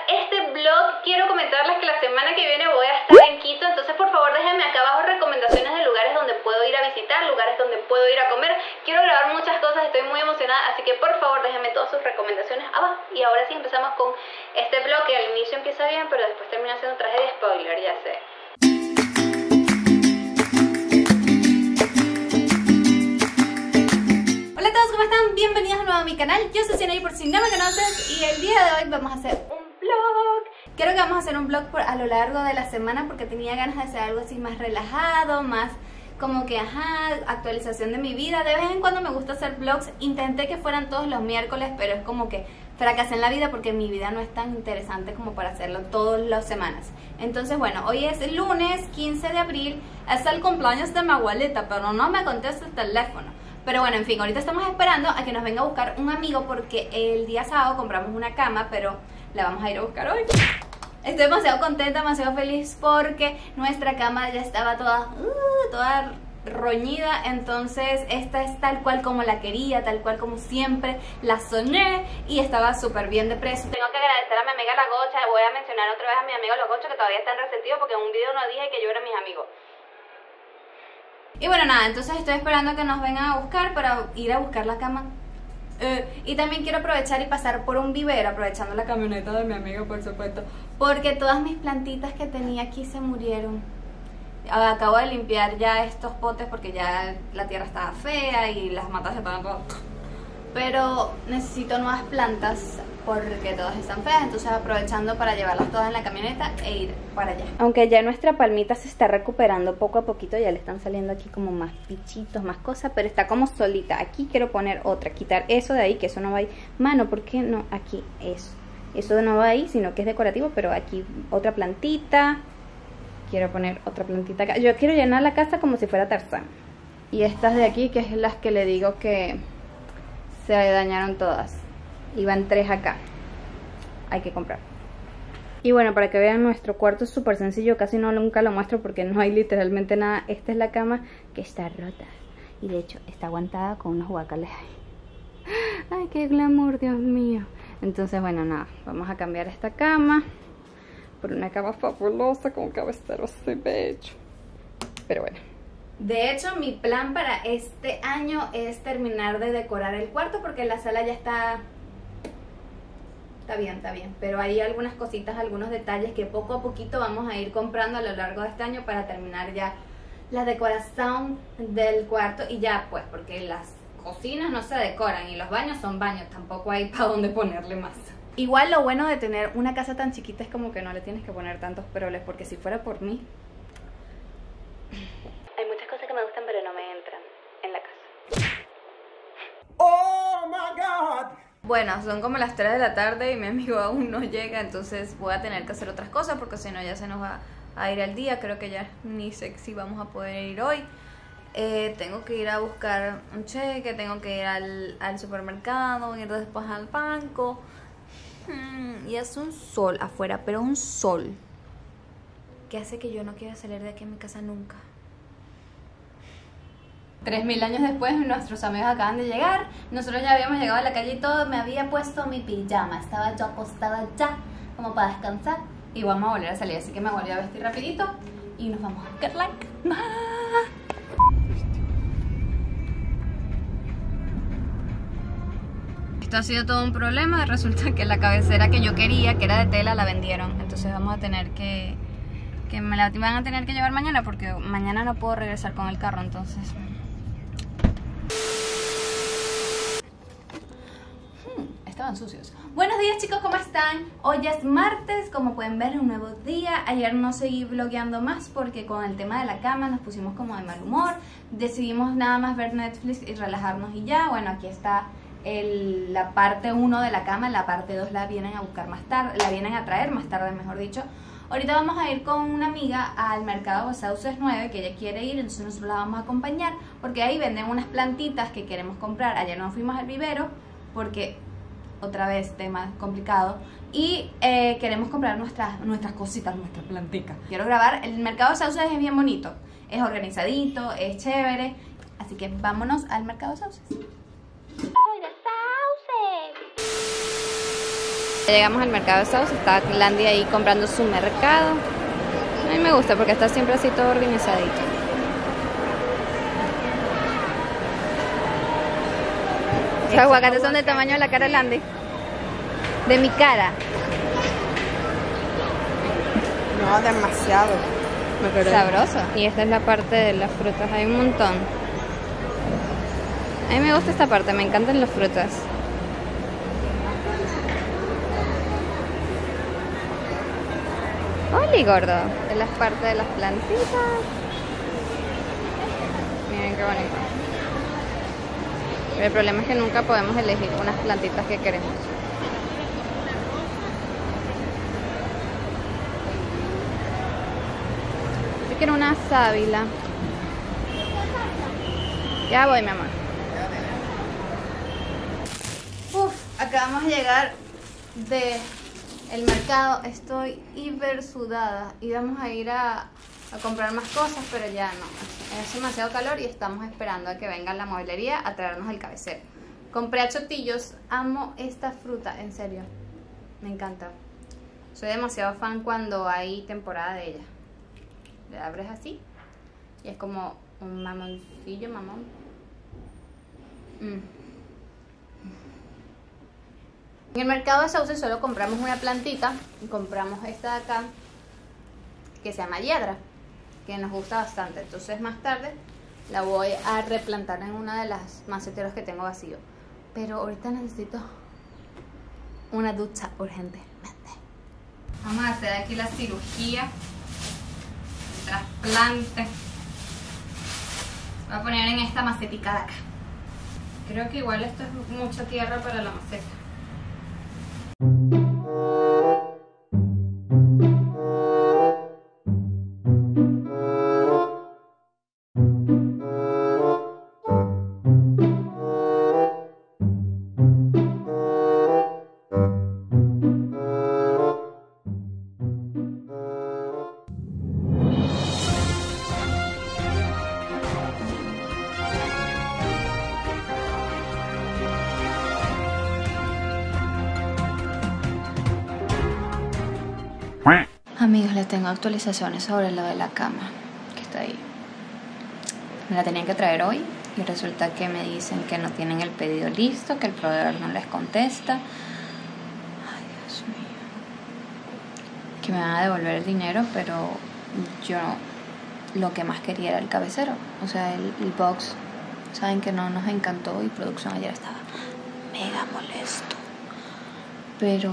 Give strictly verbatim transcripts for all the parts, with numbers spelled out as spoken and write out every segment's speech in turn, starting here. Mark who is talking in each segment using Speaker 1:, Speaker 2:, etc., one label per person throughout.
Speaker 1: este vlog, quiero comentarles que la semana que viene voy a estar en Quito, entonces por favor déjenme acá abajo recomendaciones de lugares donde puedo ir a visitar, lugares donde puedo ir a comer. Quiero grabar muchas cosas, estoy muy emocionada, así que por favor déjenme todas sus recomendaciones abajo. Y ahora sí empezamos con este vlog que al inicio empieza bien, pero después termina siendo tragedia, spoiler, ya sé. Hola a todos, ¿cómo están? Bienvenidos de nuevo a mi canal. Yo soy Cianey por si no me conoces y el día de hoy vamos a hacer un vlog. Creo que vamos a hacer un vlog por, a lo largo de la semana porque tenía ganas de hacer algo así más relajado, más como que, ajá, actualización de mi vida. De vez en cuando me gusta hacer vlogs. Intenté que fueran todos los miércoles, pero es como que fracasé en la vida porque mi vida no es tan interesante como para hacerlo todas las semanas. Entonces, bueno, hoy es el lunes quince de abril, es el cumpleaños de mi abuelita, pero no me contesta el teléfono. Pero bueno, en fin, ahorita estamos esperando a que nos venga a buscar un amigo porque el día sábado compramos una cama, pero la vamos a ir a buscar hoy. Estoy demasiado contenta, demasiado feliz porque nuestra cama ya estaba toda, uh, toda roñida. Entonces esta es tal cual como la quería, tal cual como siempre la soñé y estaba súper bien de precio. Tengo que agradecer a mi amiga La Gocha, voy a mencionar otra vez a mi amigo La Gocha que todavía están resentidos porque en un video no dije que yo era mis amigos. Y bueno, nada, entonces estoy esperando a que nos vengan a buscar para ir a buscar la cama. Eh, y también quiero aprovechar y pasar por un vivero, aprovechando la camioneta de mi amigo, por supuesto, porque todas mis plantitas que tenía aquí se murieron. Acabo de limpiar ya estos potes porque ya la tierra estaba fea y las matas estaban todas... Pero necesito nuevas plantas porque todas están feas, entonces aprovechando para llevarlas todas en la camioneta e ir para allá. Aunque ya nuestra palmita se está recuperando poco a poquito, ya le están saliendo aquí como más bichitos, más cosas, pero está como solita. Aquí quiero poner otra, quitar eso de ahí, que eso no va ahí. Mano, ¿por qué no? Aquí, eso. Eso no va ahí, sino que es decorativo, pero aquí otra plantita. Quiero poner otra plantita acá. Yo quiero llenar la casa como si fuera Tarzán. Y estas de aquí, que es las que le digo que se dañaron todas. Iban tres acá. Hay que comprar. Y bueno, para que vean, nuestro cuarto es súper sencillo. Casi no nunca lo muestro porque no hay literalmente nada. Esta es la cama que está rota. Y de hecho está aguantada con unos guacales ahí. Ay, qué glamour, Dios mío. Entonces, bueno, nada. Vamos a cambiar esta cama por una cama fabulosa con un cabecero así bello. Pero bueno. De hecho, mi plan para este año es terminar de decorar el cuarto porque la sala ya está... Está bien, está bien. Pero hay algunas cositas, algunos detalles que poco a poquito vamos a ir comprando a lo largo de este año para terminar ya la decoración del cuarto. Y ya pues, porque las cocinas no se decoran y los baños son baños. Tampoco hay para dónde ponerle más. Igual lo bueno de tener una casa tan chiquita es como que no le tienes que poner tantos peroles, porque si fuera por mí... Hay muchas cosas que me gustan pero no me entran en la casa. ¡Oh, my God! Bueno, son como las tres de la tarde y mi amigo aún no llega, entonces voy a tener que hacer otras cosas porque si no ya se nos va a ir el día. Creo que ya ni sé si vamos a poder ir hoy. Eh, tengo que ir a buscar un cheque, tengo que ir al, al supermercado, ir después al banco. Y es un sol afuera, pero un sol que hace que yo no quiera salir de aquí a mi casa nunca. Tres mil años después, nuestros amigos acaban de llegar. Nosotros ya habíamos llegado a la calle y todo. Me había puesto mi pijama. Estaba yo acostada ya, como para descansar. Y vamos a volver a salir, así que me volví a vestir rapidito y nos vamos a get like. Esto ha sido todo un problema. Resulta que la cabecera que yo quería, que era de tela, la vendieron. Entonces vamos a tener que... Que me la van a tener que llevar mañana porque mañana no puedo regresar con el carro, entonces... Hmm, estaban sucios. Buenos días chicos, ¿cómo están? Hoy es martes, como pueden ver, un nuevo día. Ayer no seguí vlogueando más porque con el tema de la cama nos pusimos como de mal humor. Decidimos nada más ver Netflix y relajarnos y ya. Bueno, aquí está... El, la parte uno de la cama, la parte dos la vienen a buscar más tarde, la vienen a traer más tarde, mejor dicho. Ahorita vamos a ir con una amiga al mercado Sauces nueve, que ella quiere ir, entonces nosotros la vamos a acompañar, porque ahí venden unas plantitas que queremos comprar. Ayer nos fuimos al vivero, porque otra vez tema complicado, y eh, queremos comprar nuestras, nuestras cositas, nuestras plantitas. Quiero grabar, el mercado Sauces es bien bonito, es organizadito, es chévere, así que vámonos al mercado Sauces. Llegamos al mercado de Sauce, está Landy ahí comprando su mercado. A mí me gusta porque está siempre así todo organizadito. Los aguacates son del tamaño de la cara de Landy. De mi cara.
Speaker 2: No, demasiado.
Speaker 1: Sabroso. Y esta es la parte de las frutas, hay un montón. A mí me gusta esta parte, me encantan las frutas. ¡Holi, gordo! Es la parte de las plantitas. Miren qué bonito. Pero el problema es que nunca podemos elegir unas plantitas que queremos. Yo quiero una sábila. Ya voy, mi amor. Uf, acabamos de llegar de el mercado. Estoy hiper sudada y vamos a ir a, a comprar más cosas, pero ya no. Es demasiado calor y estamos esperando a que venga la mueblería a traernos el cabecero. Compré achotillos. Amo esta fruta, en serio. Me encanta. Soy demasiado fan cuando hay temporada de ella. Le abres así y es como un mamoncillo, mamón. Mm. En el mercado de Sauce solo compramos una plantita y compramos esta de acá que se llama hiedra, que nos gusta bastante. Entonces más tarde la voy a replantar en una de las maceteros que tengo vacío. Pero ahorita necesito una ducha urgentemente. Vamos a hacer aquí la cirugía, el trasplante. Voy a poner en esta macetica de acá. Creo que igual esto es mucha tierra para la maceta. Amigos, les tengo actualizaciones sobre lo de la cama que está ahí. Me la tenían que traer hoy y resulta que me dicen que no tienen el pedido listo, que el proveedor no les contesta. Ay, Dios mío. Que me van a devolver el dinero, pero yo lo que más quería era el cabecero. O sea, el, el box. Saben que no nos encantó y producción ayer estaba mega molesto. Pero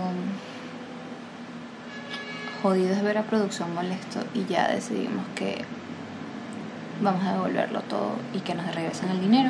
Speaker 1: jodido es ver a producción molesto y ya decidimos que vamos a devolverlo todo y que nos regresen el dinero.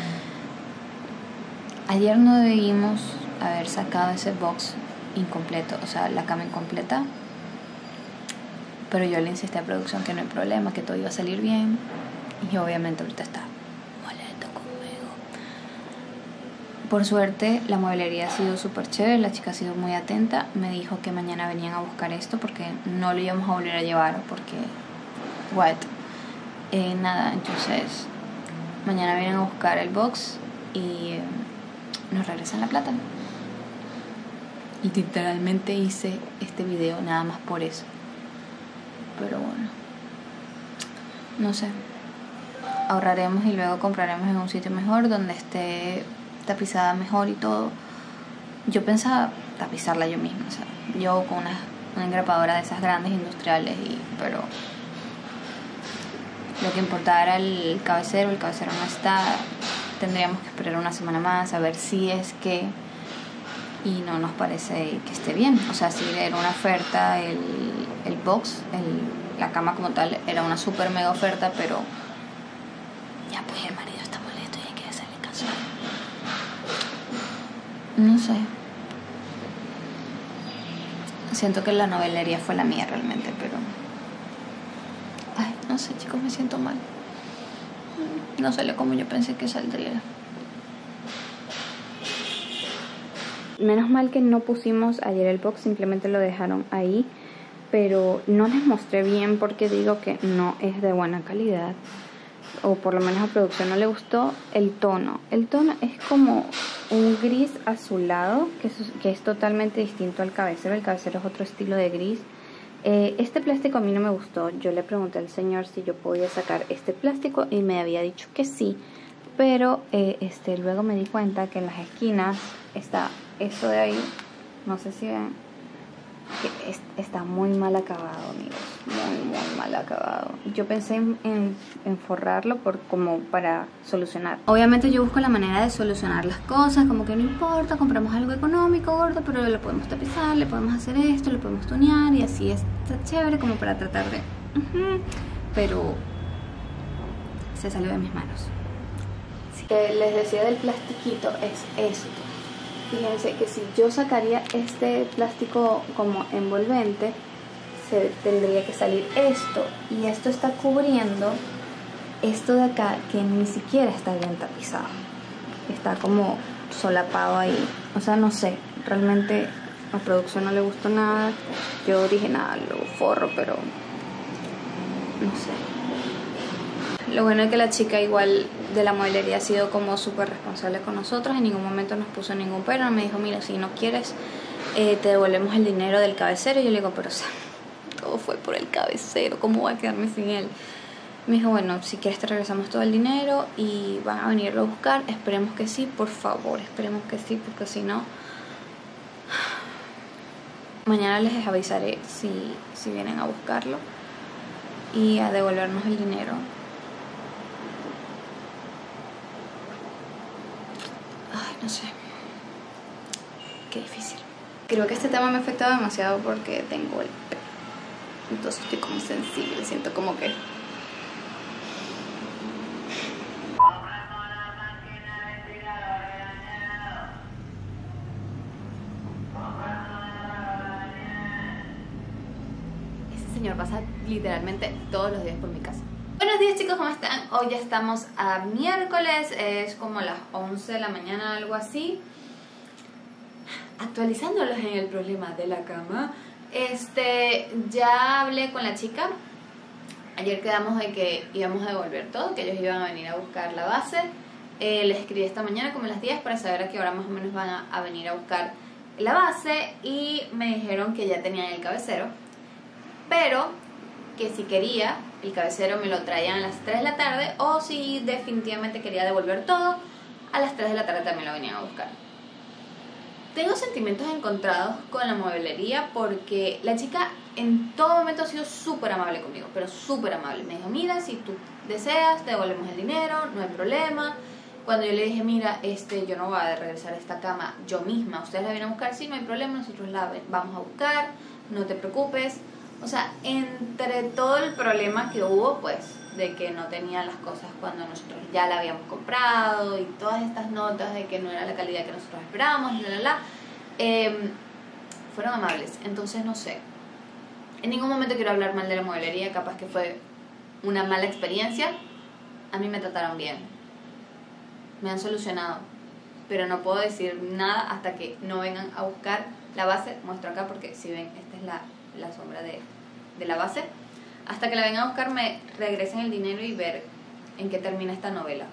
Speaker 1: Ayer no debimos haber sacado ese box incompleto, o sea, la cama incompleta, pero yo le insistí a producción que no hay problema, que todo iba a salir bien y obviamente ahorita está molesto conmigo. Por suerte la mueblería ha sido súper chévere, la chica ha sido muy atenta, me dijo que mañana venían a buscar esto porque no lo íbamos a volver a llevar porque what eh, nada, entonces mañana vienen a buscar el box y eh, nos regresan la plata. Y literalmente hice este video nada más por eso, pero bueno, no sé, ahorraremos y luego compraremos en un sitio mejor donde esté tapizada mejor y todo. Yo pensaba tapizarla yo misma, o sea, yo con una, una engrapadora de esas grandes industriales, y, pero lo que importaba era el cabecero. El cabecero no está, tendríamos que esperar una semana más a ver si es que, y no nos parece que esté bien. O sea, si era una oferta el, el box, el, la cama como tal era una super mega oferta, pero ya pues el marido está molesto y hay que hacerle caso. No sé. Siento que la novelería fue la mía realmente, pero ay, no sé, chicos, me siento mal. No salió como yo pensé que saldría. Menos mal que no pusimos ayer el box, simplemente lo dejaron ahí, pero no les mostré bien porque digo que no es de buena calidad. o por lo menos a producción no le gustó el tono. El tono es como un gris azulado, que es, que es totalmente distinto al cabecero. El cabecero es otro estilo de gris. Eh, este plástico a mí no me gustó. Yo le pregunté al señor si yo podía sacar este plástico y me había dicho que sí. Pero eh, este, luego me di cuenta que en las esquinas está eso de ahí. No sé si ven. Que es, está muy mal acabado, amigos. Muy, muy mal acabado. Yo pensé en, en, en forrarlo por, como para solucionar. Obviamente yo busco la manera de solucionar las cosas. Como que no importa, compramos algo económico, gordo, pero lo podemos tapizar, le podemos hacer esto, lo podemos tunear y así está chévere como para tratar de... Uh-huh. Pero se salió de mis manos. Así que les decía del plastiquito es esto. Fíjense que si yo sacaría este plástico como envolvente, se tendría que salir esto. Y esto está cubriendo esto de acá, que ni siquiera está bien tapizado. Está como solapado ahí. O sea, no sé, realmente a producción no le gustó nada. Yo dije nada, lo forro, pero no sé. Lo bueno es que la chica igual de la mueblería ha sido como súper responsable con nosotros. En ningún momento nos puso ningún pero. Me dijo, mira, si no quieres, eh, te devolvemos el dinero del cabecero. Y yo le digo, pero o sea, todo fue por el cabecero. ¿Cómo voy a quedarme sin él? Me dijo, bueno, si quieres te regresamos todo el dinero y van a venirlo a buscar. Esperemos que sí, por favor, esperemos que sí, porque si no... Mañana les avisaré si, si vienen a buscarlo y a devolvernos el dinero. Ay, no sé. Qué difícil. Creo que este tema me ha afectado demasiado porque tengo el pelo. Entonces estoy como sensible. Siento como que... Ese señor pasa literalmente todos los días por mi casa. Buenos días, chicos, ¿cómo están? Hoy ya estamos a miércoles, es como las once de la mañana, algo así. Actualizándolos en el problema de la cama. Este, ya hablé con la chica. Ayer quedamos de que íbamos a devolver todo, que ellos iban a venir a buscar la base. Eh, les escribí esta mañana como las diez para saber a qué hora más o menos van a, a venir a buscar la base. Y me dijeron que ya tenían el cabecero, pero que si quería el cabecero me lo traían a las tres de la tarde, o si definitivamente quería devolver todo, a las tres de la tarde también lo venían a buscar. Tengo sentimientos encontrados con la mueblería porque la chica en todo momento ha sido súper amable conmigo, pero súper amable. Me dijo, mira, si tú deseas, te devolvemos el dinero, no hay problema. Cuando yo le dije, mira, este, yo no voy a regresar a esta cama yo misma, ustedes la vienen a buscar, sí, no hay problema, nosotros la vamos a buscar, no te preocupes. O sea, entre todo el problema que hubo, pues, de que no tenían las cosas cuando nosotros ya la habíamos comprado y todas estas notas de que no era la calidad que nosotros esperábamos, la, la, la, eh, fueron amables. Entonces, no sé, en ningún momento quiero hablar mal de la mueblería, capaz que fue una mala experiencia. A mí me trataron bien, me han solucionado, pero no puedo decir nada hasta que no vengan a buscar la base. Muestro acá porque si ven, esta es la... la sombra de, de la base. Hasta que la vengan a buscar, me regresen el dinero y ver en qué termina esta novela.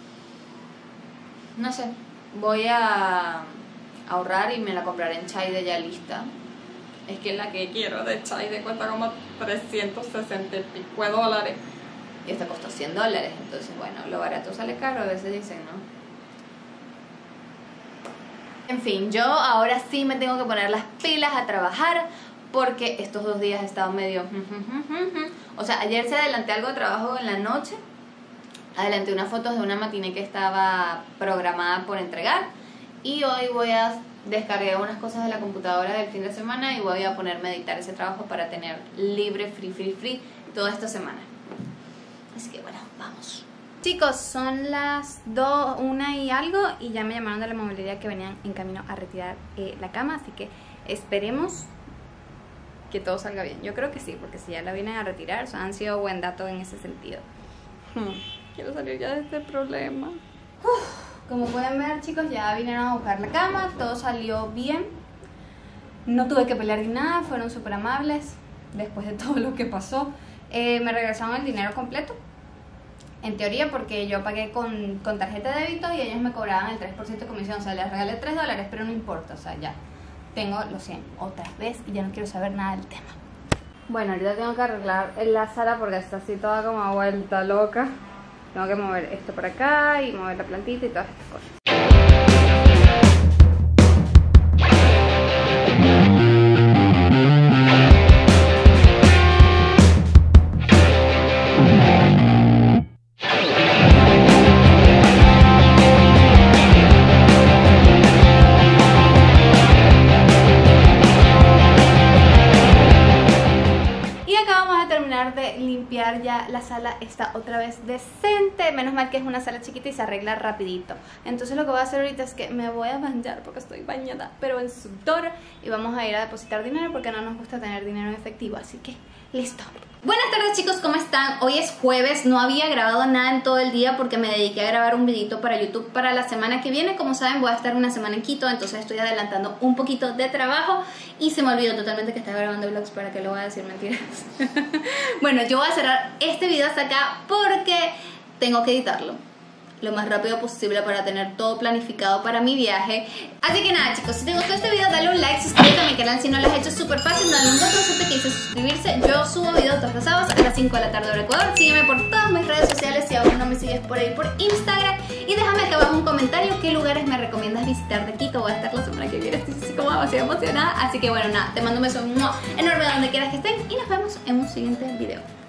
Speaker 1: No sé, voy a ahorrar y me la compraré en Chaide ya lista. Es que la que quiero de Chaide cuesta como trescientos sesenta y pico de dólares y esta costó cien dólares. Entonces, bueno, lo barato sale caro, a veces dicen, ¿no? En fin, yo ahora sí me tengo que poner las pilas a trabajar, porque estos dos días he estado medio... O sea, ayer se adelanté algo de trabajo en la noche. Adelanté unas fotos de una matiné que estaba programada por entregar. Y hoy voy a descargar unas cosas de la computadora del fin de semana y voy a ponerme a editar ese trabajo para tener libre, free, free, free toda esta semana. Así que bueno, vamos. Chicos, son las dos, una y algo, y ya me llamaron de la mueblería que venían en camino a retirar eh, la cama. Así que esperemos que todo salga bien. Yo creo que sí, porque si ya la vienen a retirar, o sea, han sido buen dato en ese sentido. Hmm. Quiero salir ya de este problema. Uf, como pueden ver, chicos, ya vinieron a buscar la cama, todo salió bien. No tuve que pelear ni nada, fueron súper amables después de todo lo que pasó. Eh, me regresaron el dinero completo. en teoría, porque yo pagué con, con tarjeta de débito y ellos me cobraban el tres por ciento de comisión, o sea, les regalé tres dólares, pero no importa, o sea, ya tengo los cien otra vez y ya no quiero saber nada del tema. Bueno, ahorita tengo que arreglar la sala porque está así toda como vuelta loca. Tengo que mover esto por acá y mover la plantita y todas estas cosas. De limpiar, ya la sala está otra vez decente, menos mal que es una sala chiquita y se arregla rapidito. Entonces lo que voy a hacer ahorita es que me voy a bañar porque estoy bañada pero en sudor y vamos a ir a depositar dinero porque no nos gusta tener dinero en efectivo, así que listo. Buenas tardes chicos, ¿cómo están? Hoy es jueves, no había grabado nada en todo el día porque me dediqué a grabar un videito para YouTube para la semana que viene. Como saben, voy a estar una semana en Quito, entonces estoy adelantando un poquito de trabajo y se me olvidó totalmente que estaba grabando vlogs. ¿Para qué lo voy a decir mentiras? Bueno, yo voy a cerrar este video hasta acá porque tengo que editarlo lo más rápido posible para tener todo planificado para mi viaje. Así que nada chicos, si te gustó este video dale un like, suscríbete a mi canal si no lo has hecho, súper fácil, dale un botoncito que dice suscribirse. Yo subo videos todos los sábados a las cinco de la tarde hora Ecuador. Sígueme por todas mis redes sociales si aún no me sigues por ahí por Instagram. Y déjame acá abajo un comentario qué lugares me recomiendas visitar de Quito. Voy a estar la semana que viene, estoy así como demasiado emocionada. Así que bueno, nada, te mando un beso enorme donde quieras que estén y nos vemos en un siguiente video.